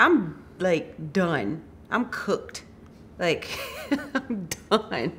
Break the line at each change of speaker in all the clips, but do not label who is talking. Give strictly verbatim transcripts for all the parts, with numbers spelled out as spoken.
I'm like done. I'm cooked. Like, I'm done.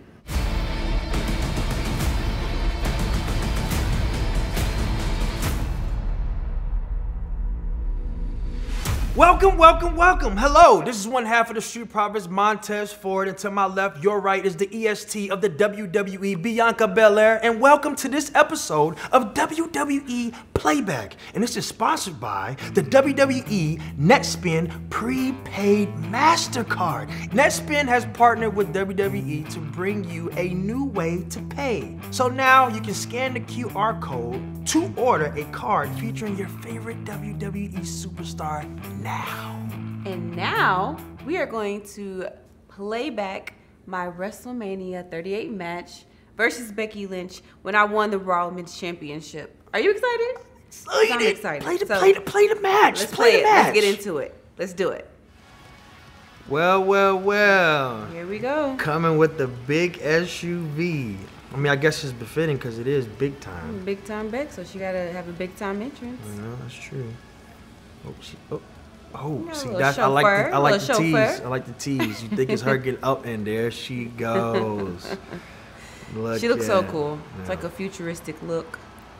Welcome, welcome, welcome. Hello, this is one half of the Street Profits, Montez Ford, and to my left, your right, is the E S T of the W W E, Bianca Belair, and welcome to this episode of W W E Playback. And this is sponsored by the W W E Netspend Prepaid Mastercard. Netspend has partnered with W W E to bring you a new way to pay. So now you can scan the Q R code to order a card featuring your favorite W W E superstar now.
And now we are going to play back my WrestleMania thirty-eight match versus Becky Lynch when I won the Raw Women's Championship. Are you excited?
Excited.
I'm excited.
Play the,
so,
play the, play the match.
Let's
play,
play
the
it.
match.
Let's get into it. Let's do it.
Well, well, well.
Here we go.
Coming with the big S U V. I mean, I guess it's befitting because it is big time.
Big time Beck, so she gotta have a big time entrance.
I know, that's true. Oh, she, oh, oh
Yeah,
see,
little
that's I like
chauffeur,
the I like the
little
tease.
chauffeur.
I like the tease. You think it's her getting up, and there she goes. Look
She looks so
at-
cool. It's
yeah.
like a futuristic look.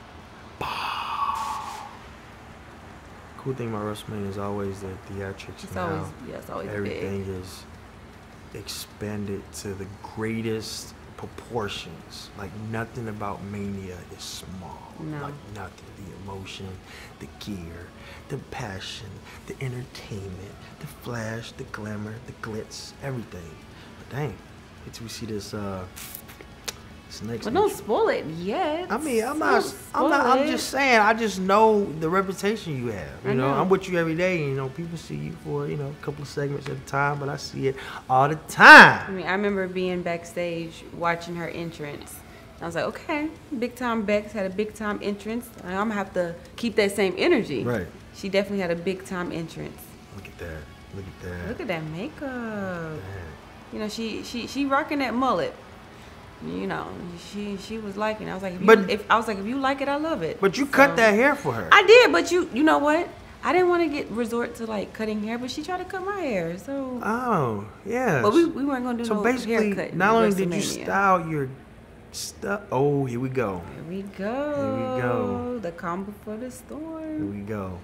Cool thing about WrestleMania is always the theatrics.
It's
and
always,
how
yeah, it's always
everything
big.
is expanded to the greatest proportions. Like nothing about Mania is small.
No.
Like nothing. The emotion, the gear, the passion, the entertainment, the flash, the glamour, the glitz, everything. But dang, wait till we see this uh this next
But don't
intro.
spoil it yet.
I mean, I'm
Don't
not. I'm
spoil
not. I'm
it.
just saying. I just know the reputation you have. You
I
know,
know.
I'm with you every day. You know, people see you for you know a couple of segments at a time, but I see it all the time.
I mean, I remember being backstage watching her entrance. I was like, okay, big time Bex had a big time entrance. I'm gonna have to keep that same energy.
Right.
She definitely had a big time entrance.
Look at that. Look at that.
Look at that makeup.
Man.
You know, she she she rocking that mullet. You know, she she was liking it. I was like, if you,
But-
if I was like, if you like it, I love it.
But you
So-
cut that hair for her.
I did, but you you know what? I didn't want to get resort to like cutting hair, but she tried to cut my hair. So,
Oh, yeah.
but we, we weren't gonna do
so
no
basically,
haircut.
not only did you
WrestleMania.
style your stuff. Oh, here we go.
Here we go.
Here we go.
The calm before the
Here
storm.
we go.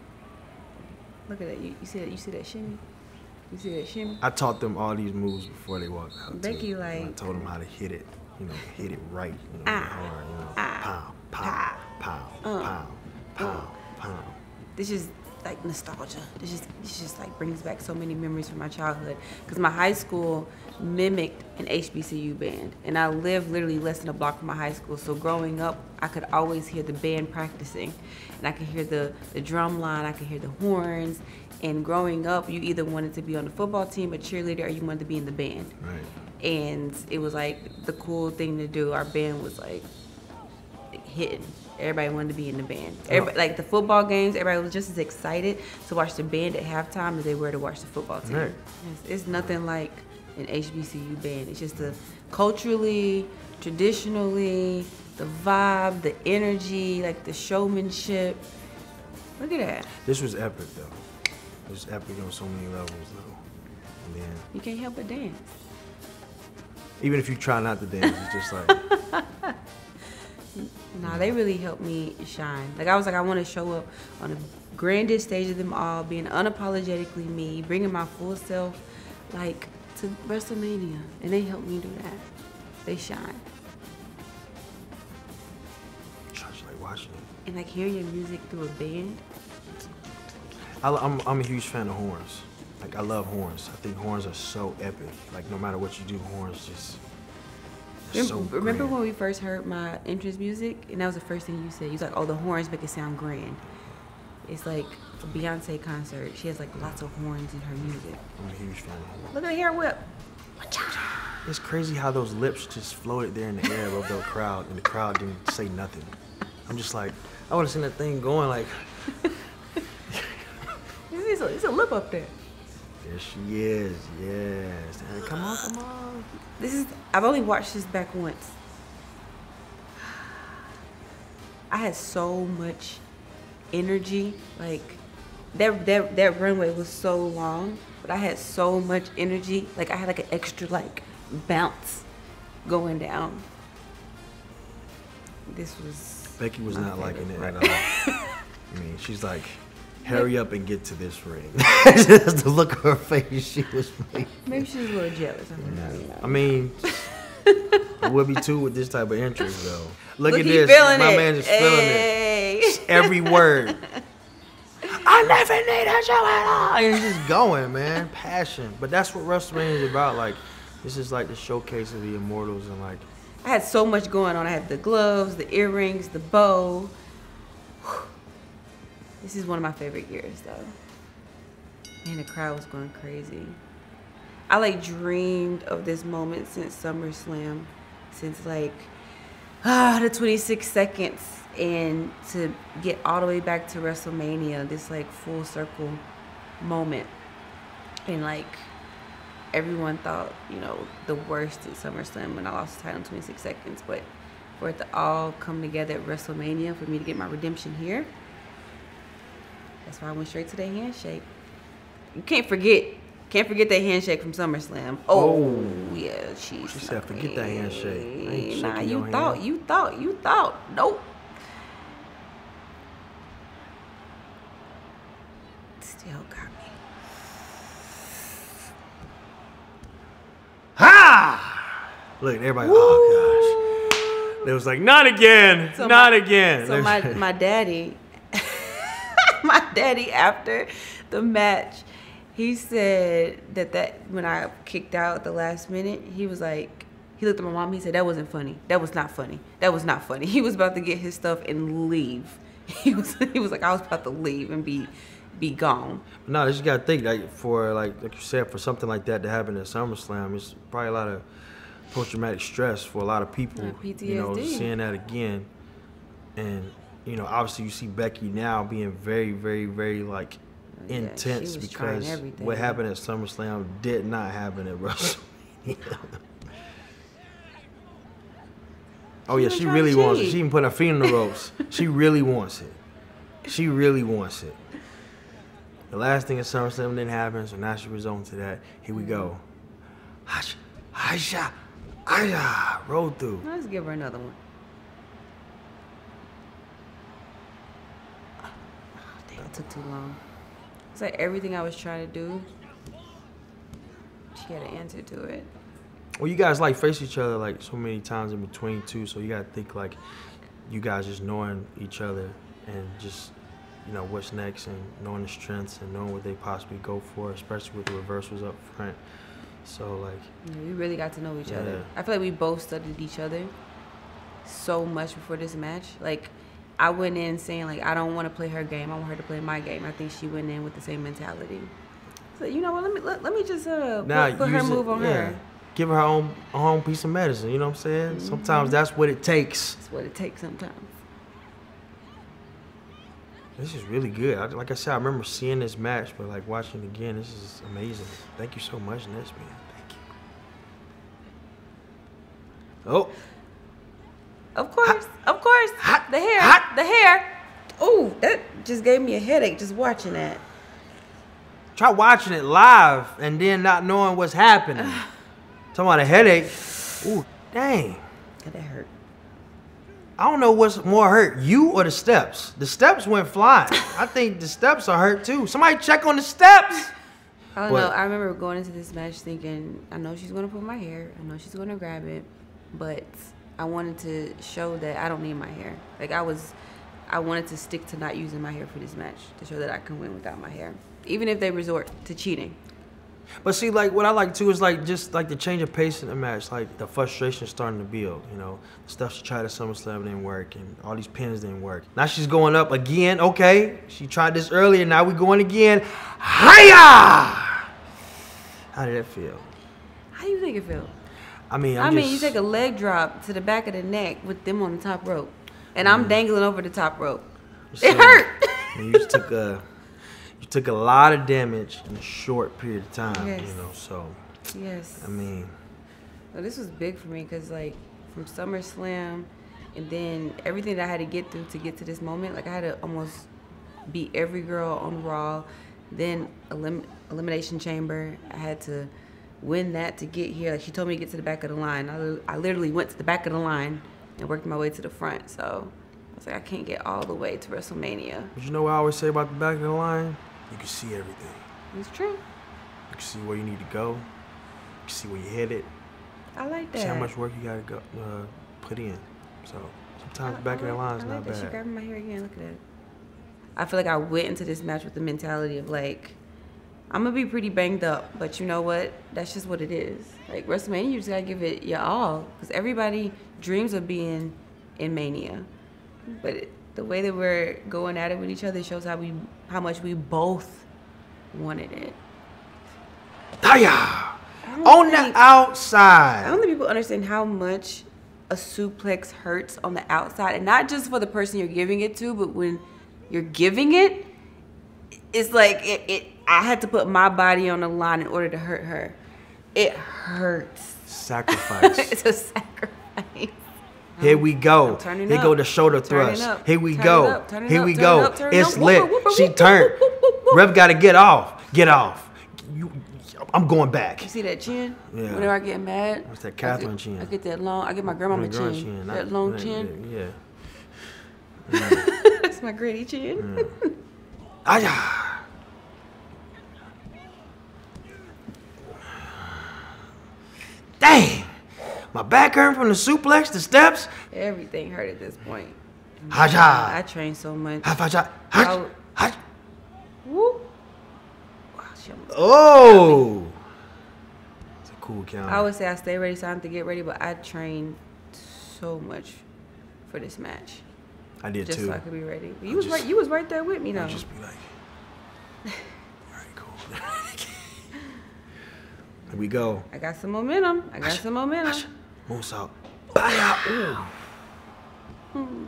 Look at that. You, you see that? You see that shimmy? You see that shimmy?
I taught them all these moves before they walked out.
Becky,
too. I
like-
told them how to hit it. You know, hit it right. You know,
Ah,
hard. You know,
ah,
pow, pow, pow,
uh,
pow, pow, pow.
This is like nostalgia. This just this just like brings back so many memories from my childhood. Cause my high school mimicked an H B C U band, and I lived literally less than a block from my high school. So growing up, I could always hear the band practicing, and I could hear the the drum line. I could hear the horns. And growing up, you either wanted to be on the football team, a cheerleader, or you wanted to be in the band.
Right.
And it was like the cool thing to do. Our band was like hitting. Everybody wanted to be in the band. Everybody, like the football games, everybody was just as excited to watch the band at halftime as they were to watch the football team.
Right.
It's, it's nothing like an H B C U band. It's just the culturally, traditionally, the vibe, the energy, like the showmanship. Look at that.
This was epic, though. It was epic on so many levels, though. And then,
You can't help but dance.
even if you try not to dance, it's just like,
Nah, they really helped me shine. Like I was like, I want to show up on the grandest stage of them all, being unapologetically me, bringing my full self, like to WrestleMania, and they helped me do that. They shine,
just like watching it.
and like hearing your music through a band.
I, I'm, I'm a huge fan of horns. Like, I love horns. I think horns are so epic. Like, no matter what you do, horns just, they're so
Remember, remember
grand.
when we first heard my entrance music, and that was the first thing you said. You was like, "Oh, the horns make it sound grand." It's like a Beyonce concert. She has like lots of horns in her music.
I'm a huge fan of horns.
Look at the hair whip.
It's crazy how those lips just floated there in the air above the crowd, and the crowd didn't say nothing. I'm just like, I would have seen that thing going like,
There's a, there's a lip up there.
there she is, yes. And come on, come on.
This is, I've only watched this back once. I had so much energy, like that that that runway was so long, but I had so much energy. Like I had like an extra like bounce going down. This was
Becky was not
favorite.
liking it at all. I mean, she's like, hurry up and get to this ring. That's the look of her face she was making.
Maybe she was a little jealous. I don't know. You know.
I mean, I would be too with this type of interest, though. Look,
Look
at
he
this.
feeling
My
it.
man is feeling
Hey.
it. Every word. I never needed you at all. And he's just going, man. Passion. But that's what WrestleMania is about. Like, this is like the showcase of the Immortals and like.
I had so much going on. I had the gloves, the earrings, the bow. This is one of my favorite years, though. Man, the crowd was going crazy. I like dreamed of this moment since SummerSlam, since like ah the twenty-six seconds, and to get all the way back to WrestleMania, this like full circle moment, and like everyone thought, you know, the worst at SummerSlam when I lost the title in twenty-six seconds, but for it to all come together at WrestleMania for me to get my redemption here, that's why I went straight to that handshake. You can't forget. Can't forget that handshake from SummerSlam. Oh, oh. yeah, she.
She said, "Forget that handshake." I ain't
nah, you
your
thought,
hand.
you thought, you thought. Nope. Still got me.
Ha! Look, everybody. Woo! Oh gosh. They was like, "Not again,
so
not
my,
again."
So my my daddy, my daddy after the match. He said that, that when I kicked out at the last minute, he was like, he looked at my mom, he said, that wasn't funny. That was not funny. That was not funny. He was about to get his stuff and leave. He was he was like, I was about to leave and be be gone.
No, you just gotta think, like for like like you said, for something like that to happen at SummerSlam, it's probably a lot of post-traumatic stress for a lot of people.
Yeah, P T S D.
You know, seeing that again, and you know, obviously you see Becky now being very, very, very like.
Yeah,
intense because what happened at SummerSlam did not happen at WrestleMania. Oh yeah, she really wants it. She even put her feet in the ropes. She really wants it. She really wants it. The last thing at SummerSlam didn't happen, so now she was on to that. Here we go. Hasha, Hasha, Hasha. Roll through.
Let's give her another one. Oh, damn, it took too long. It's like everything I was trying to do, she had an answer to it.
Well, you guys like face each other like so many times in between too, so you gotta think like you guys just knowing each other and just, you know, what's next and knowing the strengths and knowing what they possibly go for, especially with the reversals up front. So like,
yeah, we really got to know each
yeah.
other. I feel like we both studied each other so much before this match. Like, I went in saying, like, I don't want to play her game. I want her to play my game. I think she went in with the same mentality. So, you know what, let me let, let me just uh,
now,
put, put her
it,
move on
yeah.
her.
Give her her own, her own piece of medicine, you know what I'm saying? Mm-hmm. Sometimes that's what it takes.
That's what it takes sometimes.
This is really good. I, like I said, I remember seeing this match, but, like, watching it again, this is amazing. Thank you so much, Netspend. Thank you. Oh.
Of course,
hot,
of course.
Hot,
the hair,
hot.
the hair. Oh, that just gave me a headache just watching that.
Try watching it live and then not knowing what's happening. Talking about a headache. Ooh, dang.
That hurt.
I don't know what's more hurt, you or the steps. The steps went flying. I think the steps are hurt too. Somebody check on the steps.
I don't
but,
know. I remember going into this match thinking, I know she's going to pull my hair. I know she's going to grab it. But I wanted to show that I don't need my hair. Like, I was, I wanted to stick to not using my hair for this match to show that I can win without my hair. Even if they resort to cheating.
But see, like, what I like too is like just like the change of pace in the match, like the frustration starting to build. You know, the stuff she tried at SummerSlam didn't work, and all these pins didn't work. Now she's going up again. Okay, she tried this earlier. Now we're going again. Hiya! How did that feel?
How do you think it felt?
I mean, I'm
I mean,
just,
you take a leg drop to the back of the neck with them on the top rope, and I'm dangling over the top rope.
So,
it hurt.
You just took a. You took a lot of damage in a short period of time,
yes.
you know, so.
Yes.
I mean.
Well, this was big for me because, like, from SummerSlam and then everything that I had to get through to get to this moment, like, I had to almost beat every girl on Raw. Then elim Elimination Chamber, I had to win that to get here. Like, she told me to get to the back of the line. I, I literally went to the back of the line and worked my way to the front. So I was like, I can't get all the way to WrestleMania.
But you know what I always say about the back of the line? You can see everything.
It's true.
You can see where you need to go. You can see where you're headed.
I like that.
See how much work you gotta go uh, put in. So sometimes
I,
the back
I
of the
like,
line is
I
not
like that. She
bad.
grabbing my hair again. Look at that. I feel like I went into this match with the mentality of like, I'm gonna be pretty banged up, but you know what? That's just what it is. Like WrestleMania, you just gotta give it your all, because everybody dreams of being in Mania. But it, the way that we're going at it with each other shows how we, how much we both wanted it.
Hiya! On
think,
the outside.
I don't think people understand how much a suplex hurts on the outside, and not just for the person you're giving it to, but when you're giving it, it's like it, it I had to put my body on the line in order to hurt her. It hurts.
Sacrifice.
It's a sacrifice.
Here we go.
Here
go the shoulder thrust. Here we go. Here we go. It's
up.
lit.
Whoop, whoop, whoop,
she
whoop,
turned.
whoop, whoop, whoop, whoop.
Rev got to get off. Get off. You, I'm going back.
You see that chin?
Yeah.
Whenever I get mad.
What's that Catherine
I get,
chin?
I get that long. I get my grandmama chin.
chin.
That
Not,
long
not,
chin.
Yeah.
Mm. That's my granny chin.
Mm. Aya. Dang! My back hurt from the suplex, the steps.
Everything hurt at this point.
Haja.
I trained so much.
Haja. Haja. Haja.
Whoop.
Oh! It's a cool counter.
I would say I stay ready, so I have to get ready, but I trained so much for this match.
I did
just
too.
Just so I could be ready. You was just, right. You was right there with me, though.
I'd just be like, all right, cool. Here we go.
I got some momentum. I got Asha, some momentum.
Asha. Moonsault. Baya. Ooh.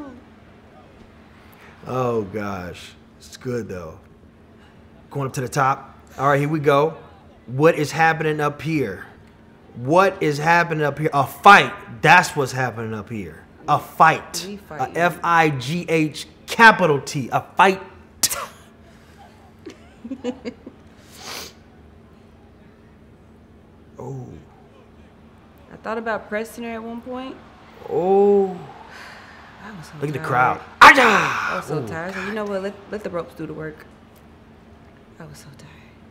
Oh gosh, it's good though. Going up to the top. All right, here we go. What is happening up here? What is happening up here? A fight. That's what's happening up here. A fight. A F I G H capital T. A fight. Oh.
I thought about pressing her at one point.
Oh.
I was so
Look at
tired.
the crowd. Aja!
I was so
Ooh.
tired. So you know what? Let, let the ropes do the work. I was so tired.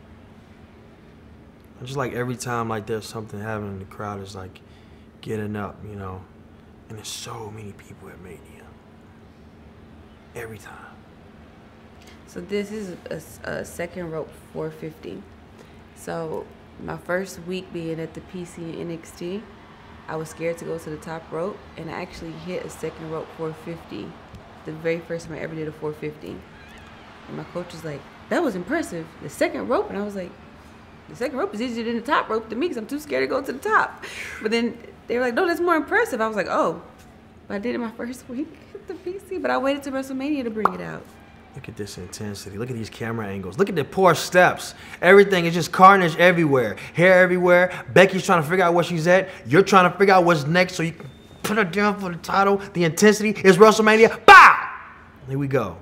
Just like every time like there's something happening, the crowd is like getting up, you know. And there's so many people at Mania. Every time.
So this is a, a second rope four fifty. So my first week being at the P C and N X T, I was scared to go to the top rope, and I actually hit a second rope four fifty. The very first time I ever did a four fifty. And my coach was like, that was impressive. The second rope, and I was like, the second rope is easier than the top rope to me because I'm too scared to go to the top. But then they were like, no, that's more impressive. I was like, oh, but I did it my first week at the P C, but I waited to WrestleMania to bring it out.
Look at this intensity. Look at these camera angles. Look at the poor steps. Everything is just carnage everywhere. Hair everywhere. Becky's trying to figure out where she's at. You're trying to figure out what's next so you can put her down for the title. The intensity is WrestleMania. Bow! Here we go.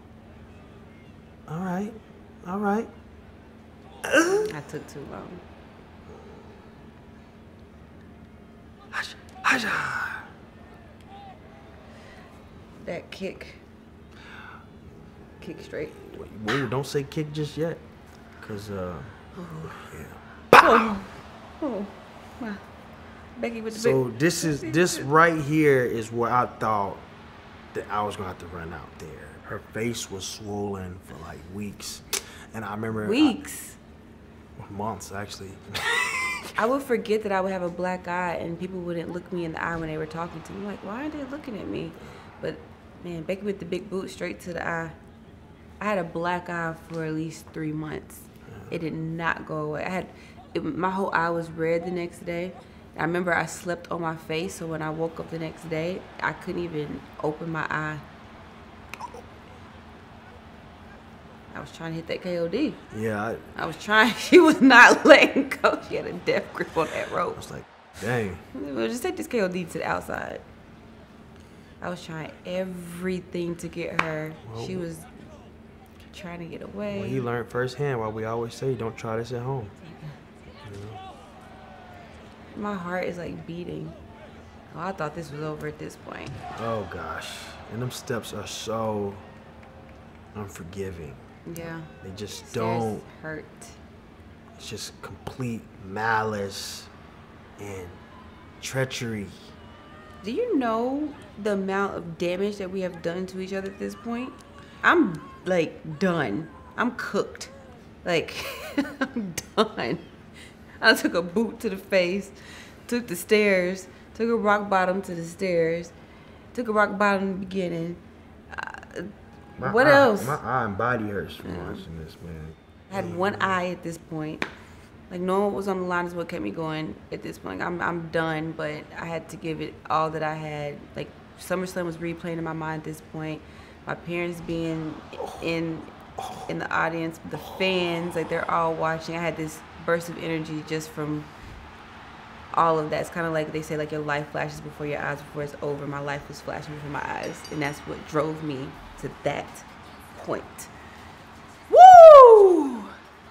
All right. All right. Uh.
I took too long.
Hasha, hasha.
That kick. Kick straight.
Whoa, don't say kick just yet. Because, uh,
oh.
yeah.
Oh. Oh. Wow. Becky with the
So
big,
this is, this right here is where I thought that I was going to have to run out there. Her face was swollen for like weeks. And I remember.
Weeks?
I, months, actually.
I would forget that I would have a black eye and people wouldn't look me in the eye when they were talking to me. I'm like, why aren't they looking at me? But, man, Becky with the big boot straight to the eye. I had a black eye for at least three months. It did not go away. I had, it, my whole eye was red the next day. I remember I slept on my face, so when I woke up the next day, I couldn't even open my eye. I was trying to hit that K O D.
Yeah. I,
I was trying. She was not letting go. She had a death grip on that rope.
I was like, dang.
Well, just take this K O D to the outside. I was trying everything to get her.
Well,
she was trying to get away.
Well, he learned firsthand why we always say don't try this at home. You know?
My heart is like beating. Oh, I thought this was over at this point.
Oh gosh, and them steps are so unforgiving.
Yeah.
They just
Stairs
don't
hurt.
It's just complete malice and treachery.
Do you know the amount of damage that we have done to each other at this point? I'm like done. I'm cooked. Like I'm done. I took a boot to the face, took the stairs, took a rock bottom to the stairs, took a rock bottom in the beginning. Uh,
my
what
eye,
else?
My eye and body hurts from
Yeah.
watching this, man.
I had one eye at this point. Like, no one was on the line is what kept me going at this point. I'm I'm done, but I had to give it all that I had. Like, SummerSlam was replaying in my mind at this point. My parents being in in the audience, the fans, like, they're all watching. I had this burst of energy just from all of that. It's kind of like they say, like, your life flashes before your eyes before it's over. My life was flashing before my eyes, and that's what drove me to that point. Woo!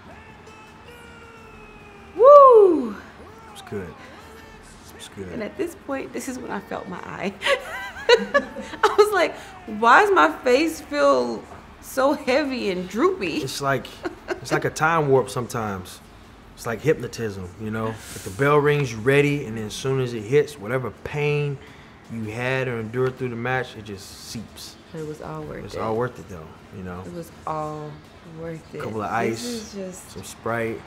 Woo!
It was good. It was good.
And at this point, this is when I felt my eye. I was like, why does my face feel so heavy and droopy?
It's like it's like a time warp sometimes. It's like hypnotism, you know? If the bell rings, you're ready, and then as soon as it hits, whatever pain you had or endured through the match, it just seeps.
But it was all worth
It's
it.
all worth it though, you know?
It was all worth it.
A couple of
This
ice,
is just,
some Sprite.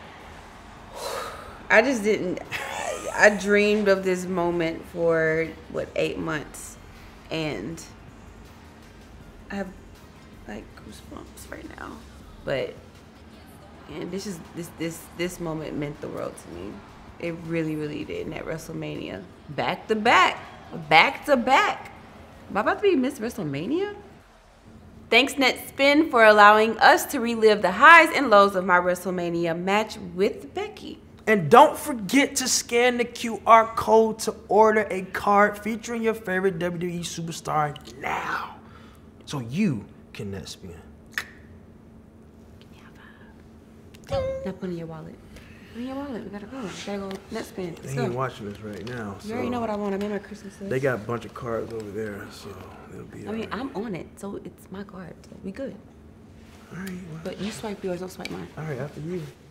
I just didn't. I, I dreamed of this moment for what eight months, and I have like goosebumps right now. But and this is this this this moment meant the world to me. It really, really did. And at WrestleMania, back to back, back to back. Am I about to be Miss WrestleMania? Thanks, Netspend, for allowing us to relive the highs and lows of my WrestleMania match with Becky.
And don't forget to scan the Q R code to order a card featuring your favorite W W E superstar now, so you can net spin.
Now put in your wallet. Put in your wallet. We gotta go. We gotta go Netspend. Let's
They
go.
ain't watching this right now.
You
So
already know what I want. I made my Christmas list.
they got a bunch of cards over there, so they'll be.
I mean,
all right.
I'm on it, so it's my card. So we good.
All right. Well,
But you swipe yours, don't swipe mine.
all right. After you.